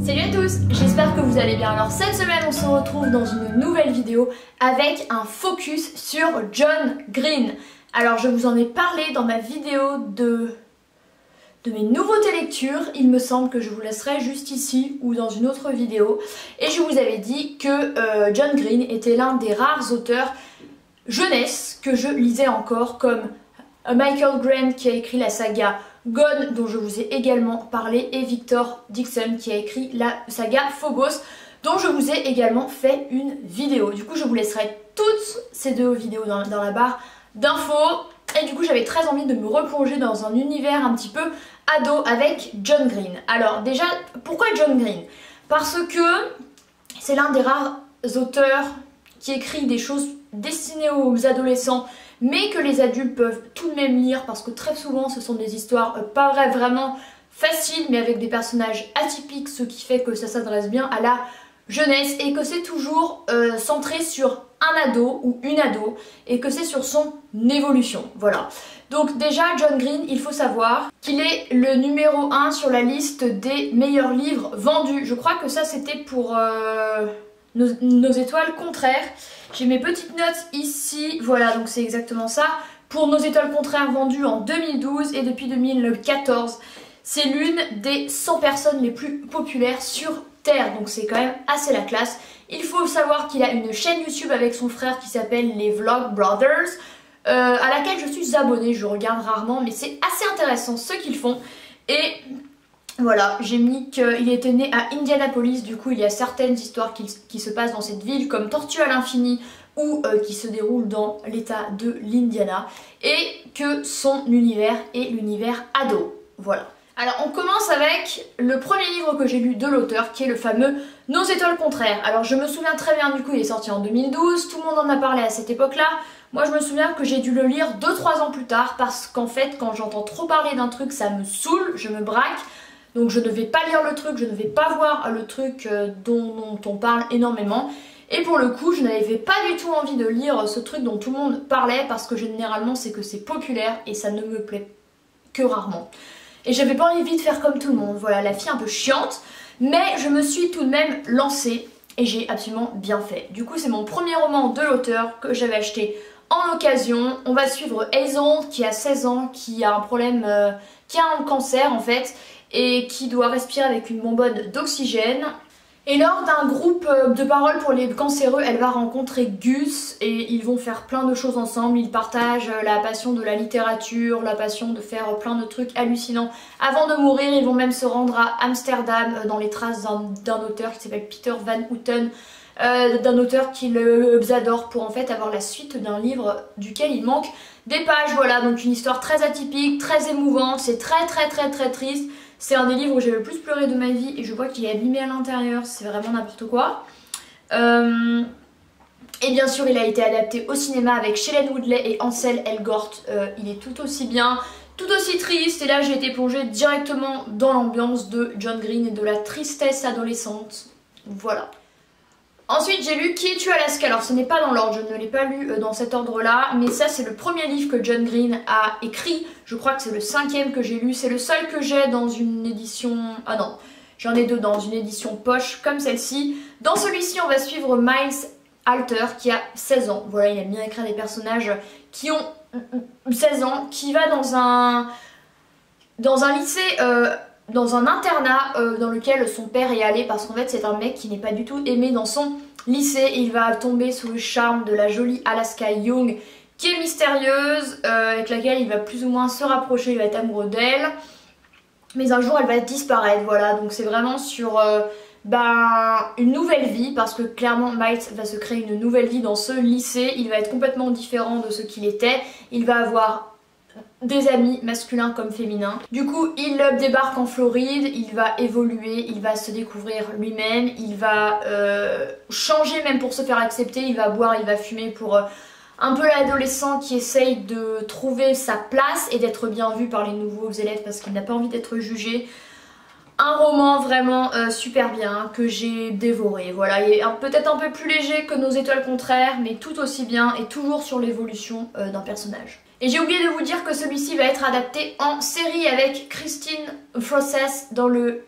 Salut à tous, j'espère que vous allez bien. Alors cette semaine on se retrouve dans une nouvelle vidéo avec un focus sur John Green. Alors je vous en ai parlé dans ma vidéo de mes nouveautés lectures. Il me semble que je vous laisserai juste ici ou dans une autre vidéo. Et je vous avais dit que John Green était l'un des rares auteurs jeunesse que je lisais encore, comme Michael Grant qui a écrit la saga Gone dont je vous ai également parlé, et Victor Dixon qui a écrit la saga Phobos dont je vous ai également fait une vidéo. Du coup je vous laisserai toutes ces deux vidéos dans la barre d'infos. Et du coup j'avais très envie de me replonger dans un univers un petit peu ado avec John Green. Alors déjà, pourquoi John Green? Parce que c'est l'un des rares auteurs qui écrit des choses destinées aux adolescents mais que les adultes peuvent tout de même lire, parce que très souvent ce sont des histoires pas vraiment faciles mais avec des personnages atypiques, ce qui fait que ça s'adresse bien à la jeunesse et que c'est toujours centré sur un ado ou une ado et que c'est sur son évolution. Voilà. Donc déjà John Green, il faut savoir qu'il est le numéro 1 sur la liste des meilleurs livres vendus. Je crois que ça c'était pour nos étoiles contraires. J'ai mes petites notes ici, voilà, donc c'est exactement ça. Pour Nos étoiles contraires vendues en 2012 et depuis 2014. C'est l'une des 100 personnes les plus populaires sur Terre, donc c'est quand même assez la classe. Il faut savoir qu'il a une chaîne YouTube avec son frère qui s'appelle les Vlog Brothers, à laquelle je suis abonnée, je regarde rarement, mais c'est assez intéressant ce qu'ils font. Et voilà, j'ai mis qu'il était né à Indianapolis, du coup il y a certaines histoires qui se passent dans cette ville, comme Tortue à l'infini, ou qui se déroulent dans l'état de l'Indiana, et que son univers est l'univers ado. Voilà. Alors on commence avec le premier livre que j'ai lu de l'auteur, qui est le fameux Nos étoiles contraires. Alors je me souviens très bien, du coup il est sorti en 2012, tout le monde en a parlé à cette époque-là. Moi je me souviens que j'ai dû le lire 2-3 ans plus tard, parce qu'en fait quand j'entends trop parler d'un truc ça me saoule, je me braque. Donc je ne vais pas lire le truc, je ne vais pas voir le truc dont on parle énormément. Et pour le coup, je n'avais pas du tout envie de lire ce truc dont tout le monde parlait, parce que généralement c'est que c'est populaire et ça ne me plaît que rarement. Et j'avais pas envie de faire comme tout le monde, voilà, la fille un peu chiante. Mais je me suis tout de même lancée et j'ai absolument bien fait. Du coup c'est mon premier roman de l'auteur que j'avais acheté en occasion. On va suivre Hazel qui a 16 ans, qui a un problème, qui a un cancer en fait, et qui doit respirer avec une bonbonne d'oxygène. Et lors d'un groupe de parole pour les cancéreux, elle va rencontrer Gus et ils vont faire plein de choses ensemble. Ils partagent la passion de la littérature, la passion de faire plein de trucs hallucinants. Avant de mourir, ils vont même se rendre à Amsterdam dans les traces d'un auteur qui s'appelle Peter Van Houten, d'un auteur qu'ils adorent, pour en fait avoir la suite d'un livre duquel il manque des pages. Voilà, donc une histoire très atypique, très émouvante, c'est très triste. C'est un des livres où j'ai le plus pleuré de ma vie et je vois qu'il est abîmé à l'intérieur, c'est vraiment n'importe quoi. Et bien sûr il a été adapté au cinéma avec Shailene Woodley et Ansel Elgort. Il est tout aussi bien, tout aussi triste, et là j'ai été plongée directement dans l'ambiance de John Green et de la tristesse adolescente. Voilà. Ensuite j'ai lu Qui es-tu Alaska? Alors ce n'est pas dans l'ordre, je ne l'ai pas lu dans cet ordre là, mais ça c'est le premier livre que John Green a écrit. Je crois que c'est le 5e que j'ai lu, c'est le seul que j'ai dans une édition... Ah non, j'en ai deux dans une édition poche comme celle-ci. Dans celui-ci on va suivre Miles Alter qui a 16 ans. Voilà, il a bien écrit des personnages qui ont 16 ans, qui va dans un lycée... dans un internat dans lequel son père est allé, parce qu'en fait c'est un mec qui n'est pas du tout aimé dans son lycée. Il va tomber sous le charme de la jolie Alaska Young qui est mystérieuse, avec laquelle il va plus ou moins se rapprocher, il va être amoureux d'elle, mais un jour elle va disparaître. Voilà, donc c'est vraiment sur une nouvelle vie, parce que clairement Miles va se créer une nouvelle vie dans ce lycée. Il va être complètement différent de ce qu'il était, il va avoir des amis masculins comme féminins. Du coup il débarque en Floride, il va évoluer, il va se découvrir lui-même, il va changer même pour se faire accepter, il va boire, il va fumer pour un peu l'adolescent qui essaye de trouver sa place et d'être bien vu par les nouveaux élèves parce qu'il n'a pas envie d'être jugé. Un roman vraiment super bien que j'ai dévoré. Voilà, il est peut-être un peu plus léger que Nos étoiles contraires, mais tout aussi bien et toujours sur l'évolution d'un personnage. Et j'ai oublié de vous dire que celui-ci va être adapté en série avec Christine Frosses dans le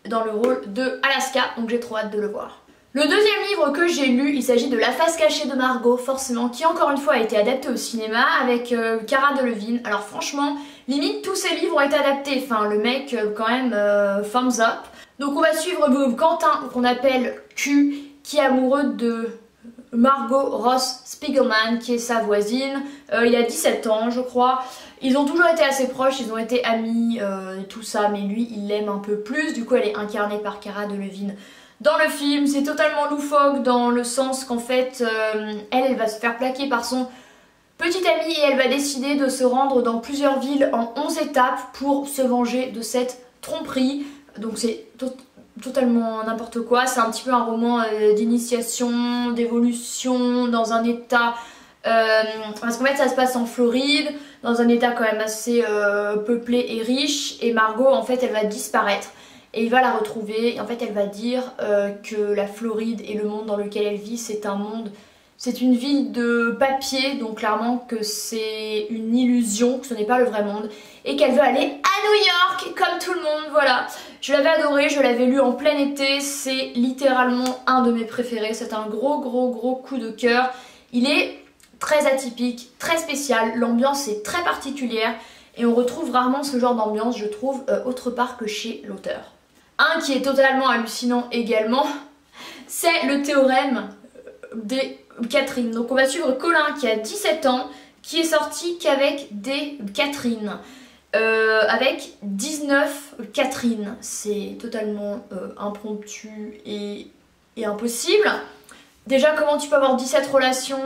dans le rôle de Alaska, donc j'ai trop hâte de le voir. Le deuxième livre que j'ai lu, il s'agit de La face cachée de Margot, forcément, qui encore une fois a été adapté au cinéma avec Cara Delevingne. Alors franchement, limite tous ces livres ont été adaptés, enfin le mec quand même thumbs up. Donc on va suivre Quentin, qu'on appelle Q, qui est amoureux de Margot Ross Spiegelman, qui est sa voisine. Il a 17 ans je crois. Ils ont toujours été assez proches, ils ont été amis et tout ça, mais lui il l'aime un peu plus. Du coup elle est incarnée par Cara Delevingne dans le film. C'est totalement loufoque dans le sens qu'en fait elle va se faire plaquer par son petit ami et elle va décider de se rendre dans plusieurs villes en 11 étapes pour se venger de cette tromperie. Donc c'est totalement n'importe quoi, c'est un petit peu un roman d'initiation, d'évolution dans un état, parce qu'en fait ça se passe en Floride, dans un état quand même assez peuplé et riche, et Margot en fait elle va disparaître et il va la retrouver et en fait elle va dire que la Floride et le monde dans lequel elle vit c'est un monde, c'est une ville de papier, donc clairement que c'est une illusion, que ce n'est pas le vrai monde, et qu'elle veut aller à New York comme tout le monde, voilà. Je l'avais adoré, je l'avais lu en plein été, c'est littéralement un de mes préférés, c'est un gros coup de cœur. Il est très atypique, très spécial, l'ambiance est très particulière et on retrouve rarement ce genre d'ambiance, je trouve, autre part que chez l'auteur. Un qui est totalement hallucinant également, c'est le théorème des Catherine. Donc on va suivre Colin qui a 17 ans, qui est sorti qu'avec des Catherine. Avec 19 Catherine. C'est totalement impromptu et impossible. Déjà comment tu peux avoir 17 relations,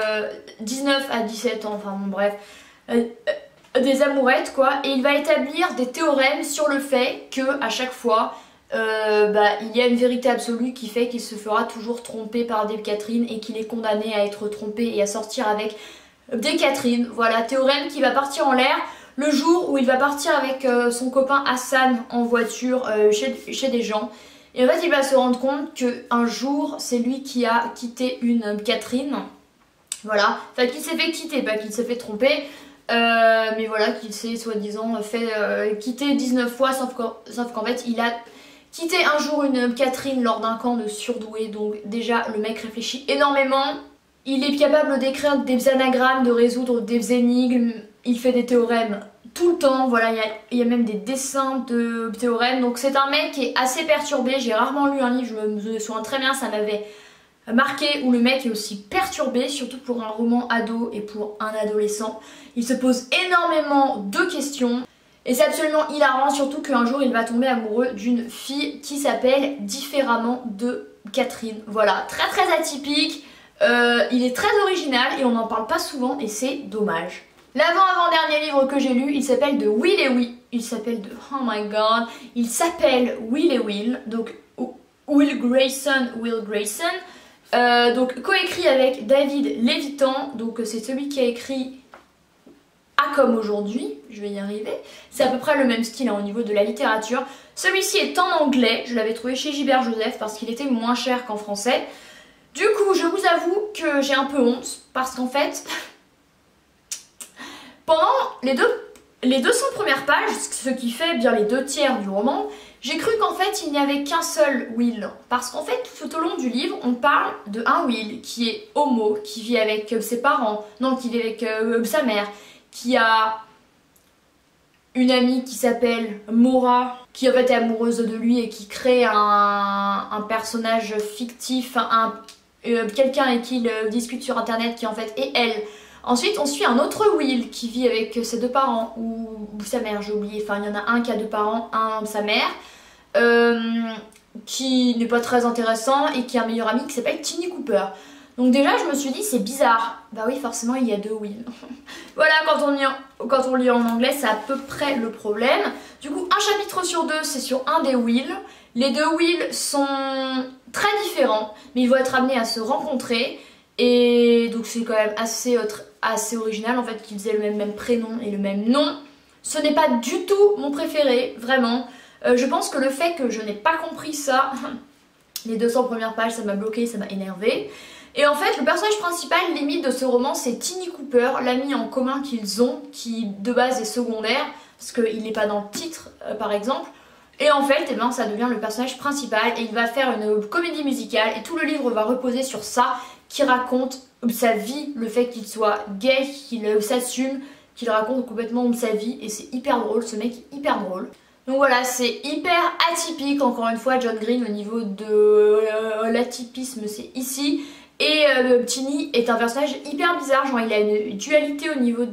19 à 17 ans, enfin bon bref, des amourettes quoi. Et il va établir des théorèmes sur le fait que à chaque fois il y a une vérité absolue qui fait qu'il se fera toujours tromper par des Catherine et qu'il est condamné à être trompé et à sortir avec des Catherine. Voilà, théorème qui va partir en l'air le jour où il va partir avec son copain Hassan en voiture chez des gens. Et en fait il va se rendre compte qu'un jour c'est lui qui a quitté une Catherine. Voilà, enfin qu'il s'est fait quitter, pas qu'il s'est fait tromper. Mais voilà, qu'il s'est soi-disant fait quitter 19 fois, sauf qu'en fait il a quitté un jour une Catherine lors d'un camp de surdoués. Donc déjà le mec réfléchit énormément, il est capable d'écrire des anagrammes, de résoudre des énigmes, il fait des théorèmes tout le temps, voilà, il y a même des dessins de théorèmes. Donc c'est un mec qui est assez perturbé, j'ai rarement lu un livre, je me souviens très bien, ça m'avait marqué, où le mec est aussi perturbé, surtout pour un roman ado et pour un adolescent. Il se pose énormément de questions et c'est absolument hilarant, surtout qu'un jour il va tomber amoureux d'une fille qui s'appelle différemment de Catherine. Voilà, très atypique, il est très original et on n'en parle pas souvent et c'est dommage. L'avant-avant-dernier livre que j'ai lu, il s'appelle de Will et Will. Il s'appelle de... Oh my god. Il s'appelle Will et Will. Donc Will Grayson. Donc coécrit avec David Levitan. Donc c'est celui qui a écrit A comme aujourd'hui. Je vais y arriver. C'est à peu près le même style au niveau de la littérature. Celui-ci est en anglais. Je l'avais trouvé chez Gilbert Joseph parce qu'il était moins cher qu'en français. Du coup, je vous avoue que j'ai un peu honte parce qu'en fait... Pendant les 200 premières pages, ce qui fait bien les 2/3 du roman, j'ai cru qu'en fait il n'y avait qu'un seul Will. Parce qu'en fait tout au long du livre on parle de un Will qui est homo, qui vit avec ses parents, non qui vit avec sa mère, qui a une amie qui s'appelle Maura, qui en fait est amoureuse de lui et qui crée un personnage fictif, quelqu'un avec qui il discute sur internet qui en fait est elle. Ensuite, on suit un autre Will qui vit avec ses deux parents, ou sa mère, j'ai oublié. Enfin, il y en a un qui a deux parents, un sa mère, qui n'est pas très intéressant et qui a un meilleur ami qui s'appelle Tinny Cooper. Donc déjà, je me suis dit, c'est bizarre. Bah oui, forcément, il y a deux Will. Voilà, quand on lit en anglais, c'est à peu près le problème. Du coup, un chapitre sur deux, c'est sur un des Will. Les deux Will sont très différents, mais ils vont être amenés à se rencontrer. Et donc c'est quand même assez original en fait qu'ils aient le même prénom et le même nom. Ce n'est pas du tout mon préféré, vraiment. Je pense que le fait que je n'ai pas compris ça, les 200 premières pages, ça m'a bloqué, ça m'a énervé. Et en fait le personnage principal limite de ce roman c'est Tinny Cooper, l'ami en commun qu'ils ont, qui de base est secondaire, parce qu'il n'est pas dans le titre par exemple. Et en fait, eh ben, ça devient le personnage principal et il va faire une comédie musicale et tout le livre va reposer sur ça, qui raconte sa vie, le fait qu'il soit gay, qu'il s'assume, qu'il raconte complètement sa vie et c'est hyper drôle, ce mec est hyper drôle. Donc voilà, c'est hyper atypique, encore une fois, John Green au niveau de l'atypisme, c'est ici. Et Tiny est un personnage hyper bizarre, genre il a une dualité au niveau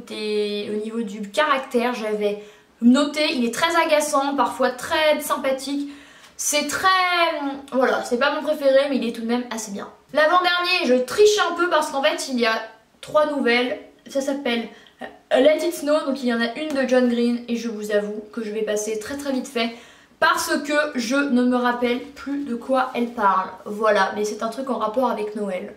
du caractère, j'avais noté, il est très agaçant, parfois très sympathique. C'est très... voilà, c'est pas mon préféré mais il est tout de même assez bien. L'avant-dernier, je triche un peu parce qu'en fait il y a 3 nouvelles, ça s'appelle Let It Snow, donc il y en a une de John Green et je vous avoue que je vais passer très vite fait parce que je ne me rappelle plus de quoi elle parle. Voilà, mais c'est un truc en rapport avec Noël.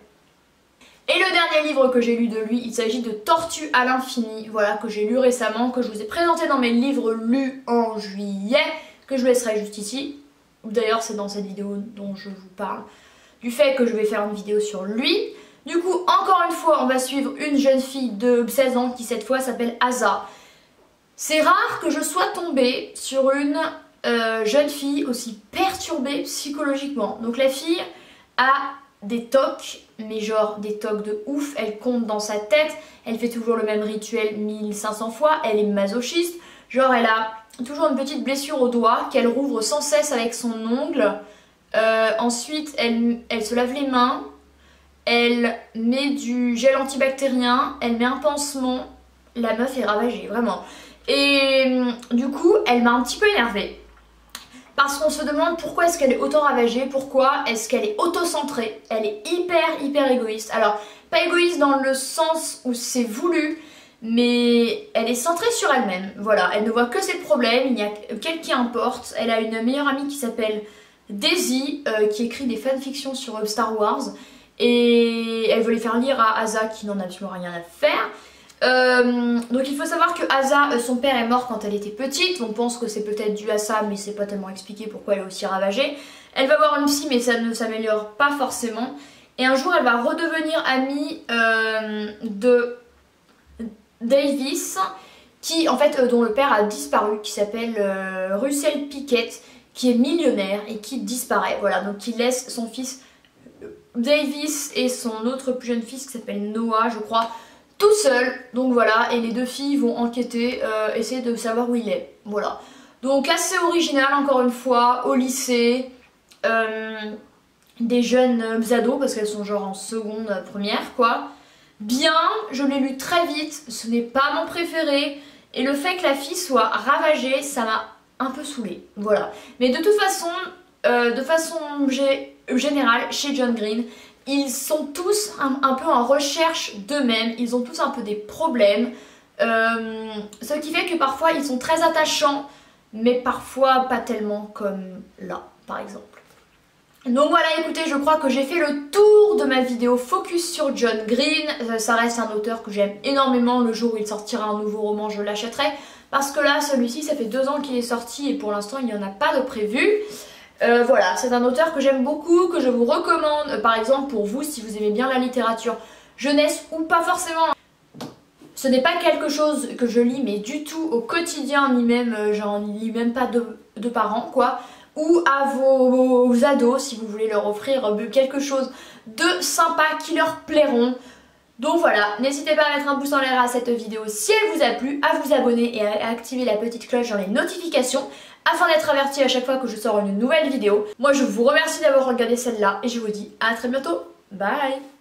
Et le dernier livre que j'ai lu de lui, il s'agit de Tortue à l'infini, voilà, que j'ai lu récemment, que je vous ai présenté dans mes livres lus en juillet, que je laisserai juste ici. D'ailleurs c'est dans cette vidéo dont je vous parle, du fait que je vais faire une vidéo sur lui. Du coup, encore une fois, on va suivre une jeune fille de 16 ans qui cette fois s'appelle Asa. C'est rare que je sois tombée sur une jeune fille aussi perturbée psychologiquement. Donc la fille a des tocs, mais genre des tocs de ouf, elle compte dans sa tête, elle fait toujours le même rituel 1500 fois, elle est masochiste, genre elle a toujours une petite blessure au doigt qu'elle rouvre sans cesse avec son ongle. Ensuite elle se lave les mains, elle met du gel antibactérien, elle met un pansement, la meuf est ravagée, vraiment. Et du coup, elle m'a un petit peu énervée. Parce qu'on se demande pourquoi est-ce qu'elle est autant ravagée, pourquoi est-ce qu'elle est auto-centrée. Elle est hyper égoïste. Alors, pas égoïste dans le sens où c'est voulu, mais elle est centrée sur elle-même. Voilà, elle ne voit que ses problèmes, il n'y a qu'elle qui importe. Elle a une meilleure amie qui s'appelle Daisy, qui écrit des fanfictions sur Star Wars. Et elle veut les faire lire à Asa qui n'en a absolument rien à faire. Donc il faut savoir que Asa, son père est mort quand elle était petite. On pense que c'est peut-être dû à ça, mais c'est pas tellement expliqué pourquoi elle est aussi ravagée. Elle va voir une psy mais ça ne s'améliore pas forcément. Et un jour elle va redevenir amie de Davis, qui en fait dont le père a disparu, qui s'appelle Russell Pickett, qui est millionnaire et qui disparaît. Voilà, donc qui laisse son fils Davis et son autre plus jeune fils qui s'appelle Noah, je crois, tout seul. Donc voilà, et les deux filles vont enquêter, essayer de savoir où il est. Voilà. Donc assez original encore une fois, au lycée, des jeunes ados, parce qu'elles sont genre en seconde, première quoi. Bien, je l'ai lu très vite, ce n'est pas mon préféré. Et le fait que la fille soit ravagée, ça m'a un peu saoulée. Voilà. Mais de toute façon, générale, chez John Green, ils sont tous un peu en recherche d'eux-mêmes, ils ont tous un peu des problèmes, ce qui fait que parfois ils sont très attachants, mais parfois pas tellement comme là, par exemple. Donc voilà, écoutez, je crois que j'ai fait le tour de ma vidéo focus sur John Green. Ça reste un auteur que j'aime énormément. Le jour où il sortira un nouveau roman, je l'achèterai, parce que là, celui-ci, ça fait 2 ans qu'il est sorti et pour l'instant, il n'y en a pas de prévu. Voilà, c'est un auteur que j'aime beaucoup, que je vous recommande, par exemple pour vous si vous aimez bien la littérature jeunesse ou pas forcément. Ce n'est pas quelque chose que je lis mais du tout au quotidien, ni même, j'en lis même pas de par an quoi. Ou à vos ados si vous voulez leur offrir quelque chose de sympa qui leur plairont. Donc voilà, n'hésitez pas à mettre un pouce en l'air à cette vidéo si elle vous a plu, à vous abonner et à activer la petite cloche dans les notifications afin d'être averti à chaque fois que je sors une nouvelle vidéo. Moi je vous remercie d'avoir regardé celle-là et je vous dis à très bientôt. Bye!